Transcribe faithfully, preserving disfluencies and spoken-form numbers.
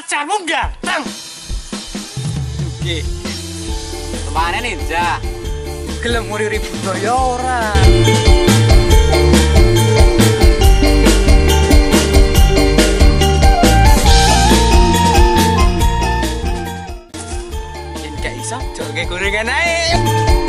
pacarmu ganteng. Oke. Kemana ninja? Gelem nguri budaya ora. Yen gak iso, joge gorengan ae.